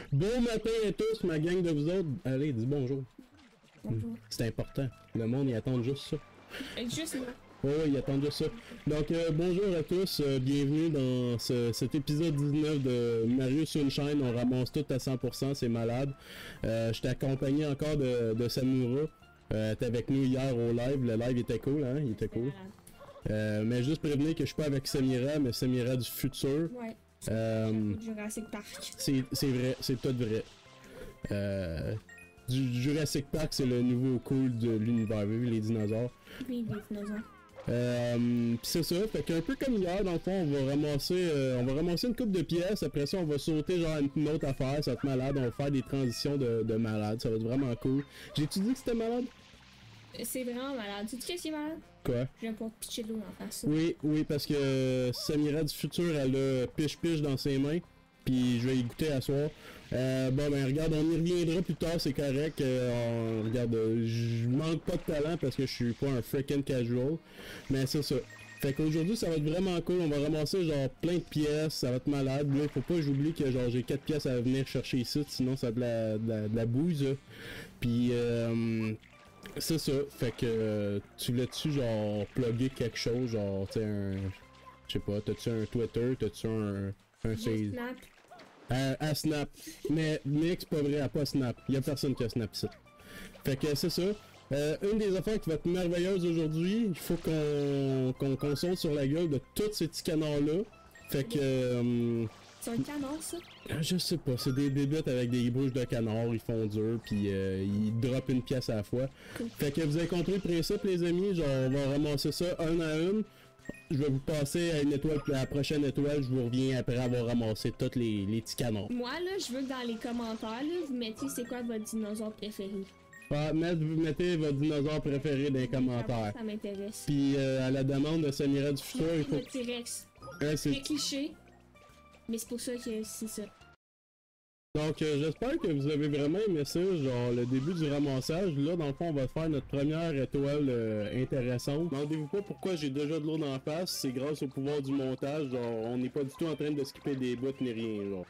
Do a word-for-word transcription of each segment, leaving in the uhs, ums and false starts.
Bon matin à tous, ma gang de vous autres. Allez, dis bonjour. Bonjour. C'est important. Le monde, il attend juste ça. Juste moi. Ouais, ouais, il attend juste ça. Donc, euh, bonjour à tous. Euh, bienvenue dans ce, cet épisode dix-neuf de Mario Sunshine. On ramasse tout à cent pour cent, c'est malade. Euh, je t'ai accompagné encore de, de Samura. Euh, t'es avec nous hier au live. Le live était cool, hein? Il était cool. Euh, mais juste prévenir que je suis pas avec Samira, mais Samira du futur. Ouais. Euh, Jurassic Park. c'est c'est vrai, c'est tout vrai. Euh, du Jurassic Park, c'est le nouveau cool de l'univers, vu les dinosaures. Oui, les dinosaures. Euh, pis c'est ça, fait qu'un peu comme hier, dans le fond, on va ramasser euh, on va ramasser une coupe de pièces, après ça on va sauter genre une autre affaire, ça va être malade, on va faire des transitions de, de malade, ça va être vraiment cool. J'ai-tu dit que c'était malade? C'est vraiment malade. Tu sais qu'est-ce qui est malade? Quoi? Je viens pour te pitcher de l'eau en face. Oui, oui, parce que Samira du futur, elle a piche-piche dans ses mains. Puis je vais y goûter à soir. Euh, bon ben regarde, on y reviendra plus tard, c'est correct. Euh, on, regarde, euh, je manque pas de talent parce que je suis pas un freaking casual. Mais c'est ça. Fait qu'aujourd'hui ça va être vraiment cool, on va ramasser genre plein de pièces, ça va être malade. Là, faut pas que j'oublie que genre j'ai quatre pièces à venir chercher ici, sinon ça a de la, de la, de la bouse. Puis euh, c'est ça. Fait que euh, tu voulais-tu genre plugger quelque chose, genre tu sais un. Je sais pas, t'as-tu un Twitter, t'as-tu un. Un J'ai Snap. À, à Snap. Mais Nick, c'est pas vrai, à pas Snap. Y'a personne qui a Snap ici. Fait que c'est ça. Euh, une des affaires qui va être merveilleuse aujourd'hui, il faut qu'on qu'on qu'on saute sur la gueule de tous ces petits canards-là. Fait que... Euh, C'est un canard, ça? je sais pas, c'est des bébites avec des bouches de canard, ils font dur, puis euh, ils droppent une pièce à la fois. Cool. Fait que vous avez compris le principe, les amis, genre on va ramasser ça un à une. Je vais vous passer à une étoile, puis à la prochaine étoile, je vous reviens après avoir ramassé tous les, les petits canons. Moi, là, je veux que dans les commentaires, là, vous mettiez c'est quoi votre dinosaure préféré. Ah, mettre, vous mettez votre dinosaure préféré dans les commentaires. Ça m'intéresse. Puis euh, à la demande de Samira du futur, il faut... Le T-Rex. Hein, C'est c'est... cliché. Mais c'est pour ça que c'est ça. Donc euh, j'espère que vous avez vraiment aimé ça, genre le début du ramassage. Là, dans le fond, on va faire notre première étoile euh, intéressante. Demandez-vous pas pourquoi j'ai déjà de l'eau dans la face, c'est grâce au pouvoir du montage, genre on n'est pas du tout en train de skipper des bouts ni rien, genre.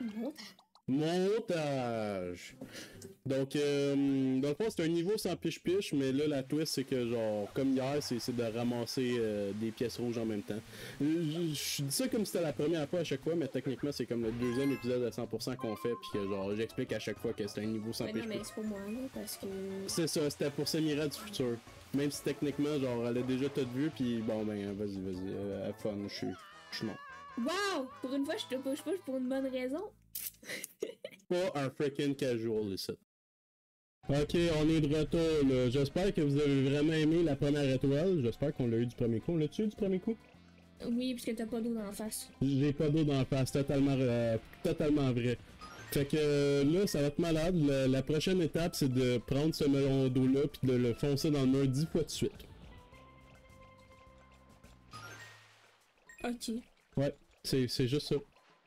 Montage! Donc, euh, dans le fond, c'est un niveau sans piche-piche, mais là, la twist, c'est que, genre, comme hier, c'est, c'est de ramasser euh, des pièces rouges en même temps. Je, je dis ça comme si c'était la première fois à chaque fois, mais techniquement, c'est comme le deuxième épisode à cent pour cent qu'on fait, puis que, genre, j'explique à chaque fois que c'est un niveau sans Mais non, piche-piche. mais c'est pour moi, là, parce que... C'est ça, c'était pour Samira du futur. Même si techniquement, genre, elle a déjà tout vu, puis bon, ben, vas-y, vas-y, euh, have fun, je suis je suis mort. Wow! Pour une fois, je te push push pour une bonne raison. Pas un freaking casual, ici. Ok, on est de retour là. J'espère que vous avez vraiment aimé la première étoile. J'espère qu'on l'a eu du premier coup. On l'a-tu eu du premier coup? Oui, parce que t'as pas d'eau dans la face. J'ai pas d'eau dans la face, totalement, euh, totalement vrai. Fait que euh, là, ça va être malade. La, la prochaine étape, c'est de prendre ce melon d'eau-là puis de le foncer dans le mur dix fois de suite. Ok. Ouais, c'est, c'est juste ça.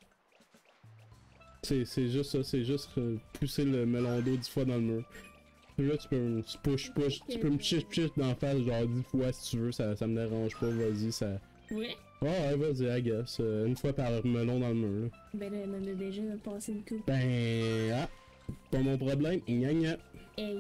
C'est, c'est juste ça, c'est juste euh, pousser le melon d'eau dix fois dans le mur. Là, tu peux me push, push, tu peux me chiche, chiche dans la face genre dix fois si tu veux, ça, ça me dérange pas, vas-y, ça... Ouais? Oh, ouais, vas-y, I guess. Euh, une fois par melon dans le mur, là. Ben là, elle m'a déjà passé une coupe. Ben, ah, pas mon problème, gna gna. Hey.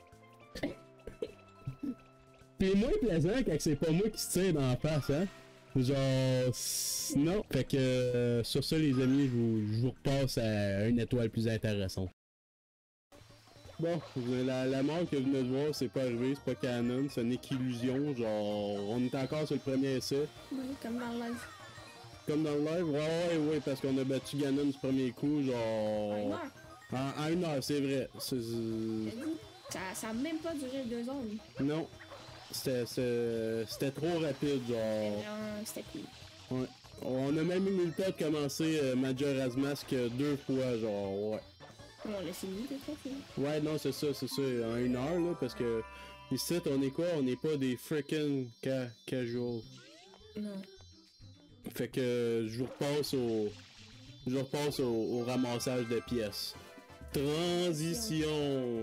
Pis moins plaisant quand c'est pas moi qui se tire dans la face, hein. Genre, non. Fait que, euh, sur ça, les amis, je vous, je vous repasse à une étoile plus intéressante. Bon, la, la mort que vous venez de voir, c'est pas arrivé, c'est pas canon, ce n'est qu'illusion, genre, on est encore sur le premier essai. Ouais, comme dans le live. Comme dans le live, ouais, ouais, ouais, parce qu'on a battu Ganon du premier coup, genre... En une heure. En, en une heure, c'est vrai. C'est, c'est... Ça, ça a même pas duré deux heures. Lui. Non. C'était, c'était, c'était trop rapide, genre... Non, c'était cool. Ouais. On a même eu le temps de commencer euh, Majora's Mask deux fois, genre, ouais. On l'a fini, de toute façon. Ouais, non, c'est ça, c'est ça, en une heure, là, parce que ici, on est quoi? On n'est pas des freaking ca casual. Non. Fait que je vous repasse au... Je vous repasse au, au ramassage de pièces. Transition!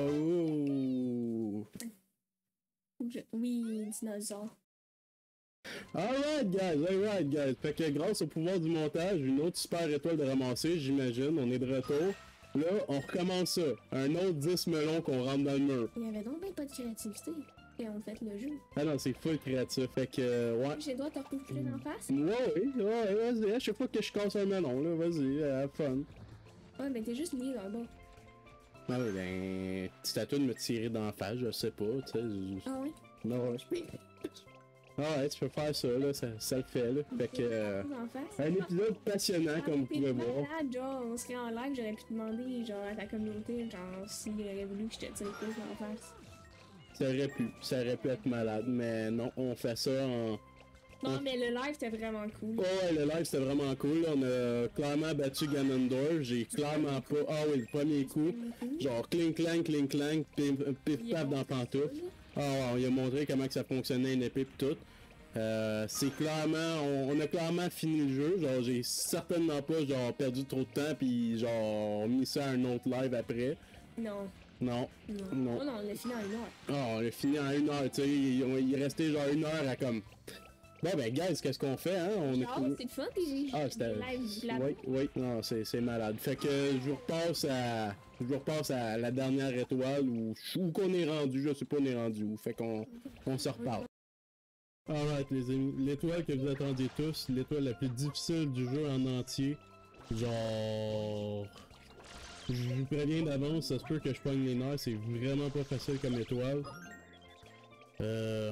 Oh! Je... Oui, dinosaure. Alright guys, alright guys. Fait que grâce au pouvoir du montage, une autre super étoile de ramasser, j'imagine. On est de retour. Là, on recommence ça. Un autre dix melons qu'on rentre dans le mur. Il y avait donc bien pas de créativité quand on fait le jeu. Ah non, c'est full créatif, fait que, euh, ouais. J'ai le droit de te repousser d'en face? Ouais, oui, ouais, vas-y, à chaque fois que je casse un melon, là, vas-y, have fun. Ouais, mais t'es juste lié là bas. Ah oui, ben, tu à toi de me tirer d'en face, je sais pas, tu sais. je- Ah oui? Non, ouais. Ah ouais, tu peux faire ça, là, ça, ça le fait, là. Fait que, euh, En face? un épisode passionnant, comme vous pouvez voir. Malade, genre, on serait en live, j'aurais pu demander, genre, à ta communauté, genre, s'il aurait voulu que je te tire plus en face. Ça aurait pu, ça aurait pu être malade, mais non, on fait ça en... Non, on- mais le live, c'était vraiment cool. Oh ouais, le live c'était vraiment cool, on a clairement battu Ganondorf, j'ai clairement pas... Ah oui, le premier coup, genre cling clang, cling clang, pif pif paf dans la pantoufle. Ah ouais, on lui a montré comment que ça fonctionnait une épée pis tout. Euh, c'est clairement, on, on a clairement fini le jeu, genre j'ai certainement pas genre perdu trop de temps pis genre mis ça à un autre live après. Non. Non, Non. non. Oh non, on l'a fini en une heure. Ah, on a fini en une heure, tu sais, il, il restait genre une heure à comme... Bon ben guys, qu'est-ce qu'on fait, hein? On Genre, est... c'est le fun, pis j'ai Ah, j'ai c'était... des lives blabla. Oui, oui, non, c'est, c'est malade. Fait que je vous repasse à... Je vous repasse à la dernière étoile où, où qu'on est rendu, je sais pas on est rendu où. Fait qu'on on se reparle. Alright les amis, l'étoile que vous attendiez tous, l'étoile la plus difficile du jeu en entier. Genre... Je vous préviens d'avance, ça se peut que je pogne les nerfs, c'est vraiment pas facile comme étoile. Euh...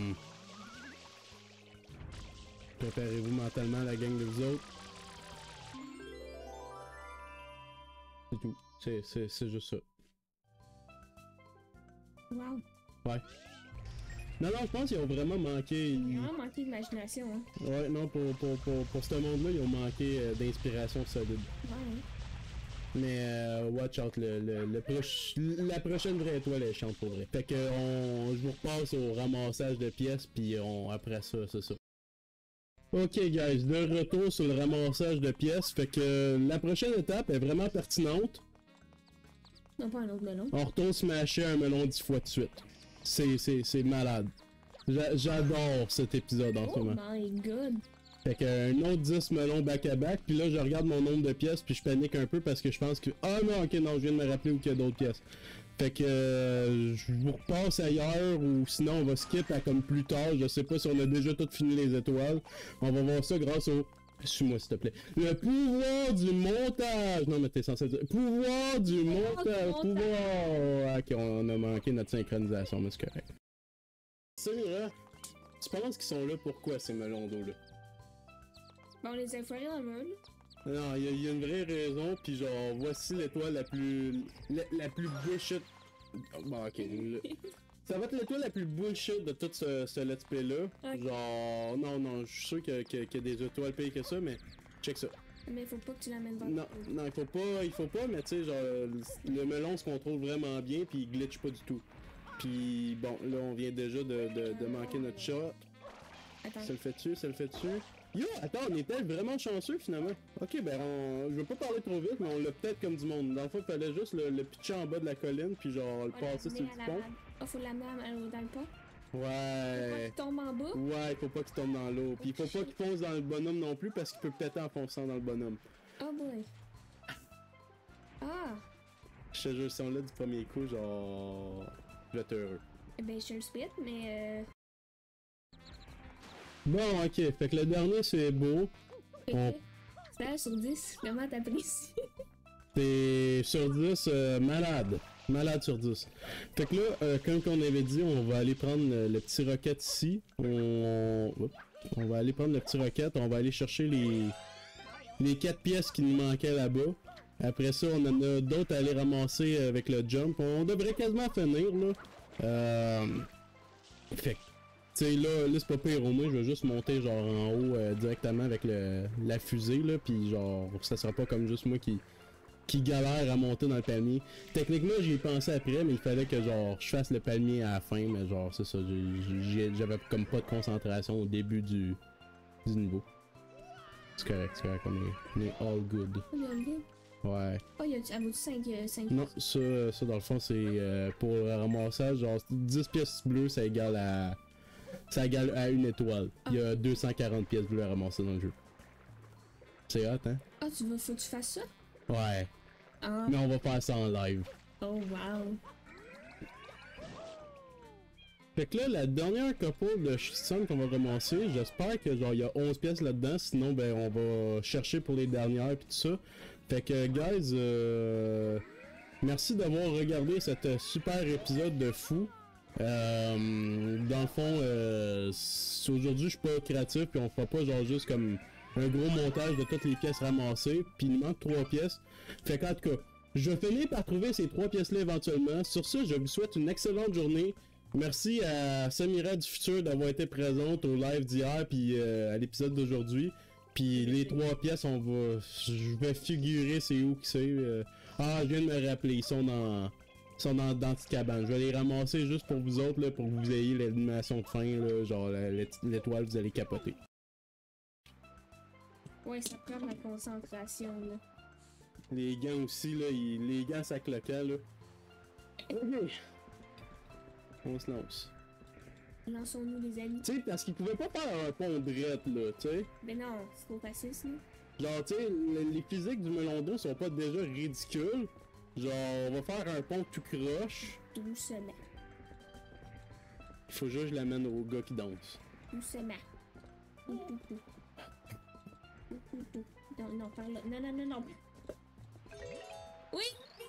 Préparez-vous mentalement la gang de vous autres. C'est tout. C'est, c'est, c'est juste ça. Wow. Ouais. Non, non, je pense qu'ils ont vraiment manqué. Il a vraiment manqué d'imagination, hein. Ouais, non, pour, pour, pour, pour ce monde-là, ils ont manqué euh, d'inspiration solide. Ouais, hein. Mais euh, watch out, le, le, le proche, la prochaine vraie étoile est chante pour vrai. Fait que on, je vous repasse au ramassage de pièces, puis on, après ça, c'est ça. Ok guys, de retour sur le ramassage de pièces, fait que la prochaine étape est vraiment pertinente. Non, pas un autre melon. On retourne smasher un melon dix fois de suite. C'est, c'est, c'est malade. J'a- j'adore cet épisode en ce Oh moment. my god. Fait que un autre dix melons back à back, puis là je regarde mon nombre de pièces, puis je panique un peu parce que je pense que... Ah non, ok, non, je viens de me rappeler où qu'il y a d'autres pièces. Fait que euh, je vous repasse ailleurs, ou sinon on va skip à comme plus tard, je sais pas si on a déjà tout fini les étoiles. On va voir ça grâce au... Suis-moi s'il te plaît. Le pouvoir du montage! Non mais t'es censé dire... Pouvoir du montage! Pouvoir... Ok, on a manqué notre synchronisation, mais c'est correct. Samira, tu penses qu'ils sont là pourquoi ces melons d'eau là? Bon, on les a foirés dans le mur, là. Non, il y, y a une vraie raison, puis genre, voici l'étoile la plus... La, la plus bullshit... Bon, ok, le- ça va être l'étoile la plus bullshit de tout ce, ce let's play là. Ok. Genre, non, non, je suis sûr que- que- qu'il y a des étoiles pires que ça, mais check ça. Mais faut pas que tu l'amènes dans Non, le non, il faut pas, il faut pas, mais tu sais, genre, le, le melon se contrôle vraiment bien, puis il glitch pas du tout. Puis bon, là, on vient déjà de, de, de manquer notre shot. Attends. Ça le fait dessus, ça le fait dessus. Yo, attends, on était vraiment chanceux finalement. Ok, ben on... je veux pas parler trop vite, mais on l'a peut-être comme du monde. Dans le fond, il fallait juste le, le pitcher en bas de la colline, puis genre le On l'a passer sur amené le à pont. la- Ah, faut l'amener à- à- dans le pont. Faut pas Ouais. qu'il tombe en bas. Ouais, faut pas qu'il tombe dans l'eau. Puis il faut pas qu'il fonce dans le bonhomme non plus, parce qu'il peut péter en fonçant dans le bonhomme. Oh boy. Ah. Je te jure, si on l'a du premier coup, genre... Je vais être heureux. Eh ben, je suis le spit, mais euh... Bon, ok, fait que le dernier c'est beau. On- ok. seize sur dix, comment t'apprécies? C'est sur dix, euh, malade. Malade sur dix. Fait que là, euh, comme on avait dit, on va aller prendre le, le petit rocket ici. On... Oups. On va aller prendre le petit rocket, on va aller chercher les les quatre pièces qui nous manquaient là-bas. Après ça, on en a d'autres à aller ramasser avec le jump. On devrait quasiment finir, là. Euh... Fait que, tu sais, là, là c'est pas pire au moins, je vais juste monter genre en haut euh, directement avec le, la fusée, là, puis genre, ça sera pas comme juste moi qui, qui galère à monter dans le palmier. Techniquement, j'y ai pensé après, mais il fallait que genre, je fasse le palmier à la fin, mais genre, c'est ça, j'ai- j'ai- j'avais comme pas de concentration au début du, du niveau. C'est correct, c'est correct, on est, on est all good. Oh, il y a une ville. Ouais. Oh, il y a du... Elle vaut cinq, cinq Non, ça, ça dans le fond, c'est euh, pour le ramassage, genre, dix pièces bleues, ça égale à... Ça égale à une étoile. Il y a deux cent quarante pièces bleues à ramasser dans le jeu. C'est hot, hein? Ah, tu veux, faut que tu fasses ça? Ouais. Ah. Mais on va faire ça en live. Oh wow. Fait que là, la dernière couple de Sun qu'on va ramasser, j'espère que genre il y a onze pièces là-dedans, sinon ben on va chercher pour les dernières pis tout ça. Fait que guys, euh, merci d'avoir regardé cet super épisode de fou. Euh, dans le fond, euh, aujourd'hui je suis pas créatif puis on fera pas genre juste comme un gros montage de toutes les pièces ramassées, puis il manque trois pièces. Fait qu'en tout cas, je vais finir par trouver ces trois pièces-là éventuellement. Sur ce, je vous souhaite une excellente journée. Merci à Samira du futur d'avoir été présente au live d'hier puis euh, à l'épisode d'aujourd'hui. Puis les trois pièces, on va, je vais figurer c'est où que c'est. Euh... Ah, je viens de me rappeler, ils sont dans, ils sont dans, dans petite cabane. Je vais les ramasser juste pour vous autres là, pour que vous ayez l'animation de fin là, genre l'étoile, vous allez capoter. Ouais, ça prend de la concentration là. Les gants aussi là, ils, les gants ça cloquait là. On se lance. Lançons-nous les amis. Tu sais, parce qu'ils pouvaient pas faire un pont drette, là, tu sais. Mais non, c'est trop facile, ça. Genre, tu sais, les physiques du melon d'eau sont pas déjà ridicules. Genre, on va faire un pont tout croche. Doucement. Il faut juste que je l'amène au gars qui danse. Doucement. Ouh, ouh, ouh. Ouh, ouh, ouh. Non, non, par là. Non, non, non, non. Oui!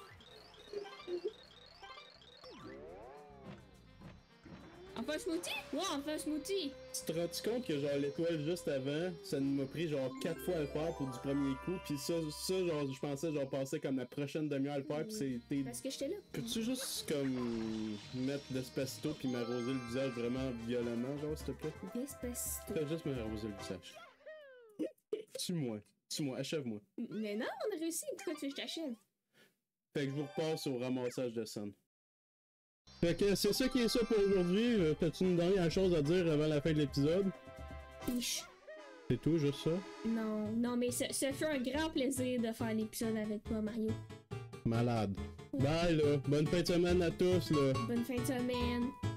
Enfin un smoothie? Ouais, enfin un smoothie! Tu te rends-tu compte que genre l'étoile juste avant, ça nous m'a pris genre quatre fois à le faire pour du premier coup, pis ça, ça genre je pensais genre passer comme la prochaine demi-heure à le faire, pis c'était... Parce que j'étais là. Peux-tu juste comme mettre d'espaceto pis m'arroser le visage vraiment violemment, genre s'il te plaît? Despacito. Fais juste m'arroser le visage. Tue-moi, tue-moi, achève-moi. Mais non, on a réussi, pourquoi tu veux que je t'achève? Fait que je vous repasse au ramassage de Sun. Fait que c'est ça qui est ça pour aujourd'hui. Euh, T'as-tu une dernière chose à dire avant la fin de l'épisode? Piche. C'est tout, juste ça? Non, non, mais ça, ça fait un grand plaisir de faire l'épisode avec toi, Mario. Malade. Bye là, bonne fin de semaine à tous là. Bonne fin de semaine.